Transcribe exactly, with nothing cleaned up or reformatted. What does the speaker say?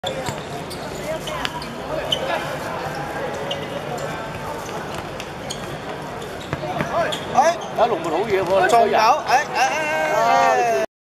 打龍門好嘢喎， 仲有，誒誒誒。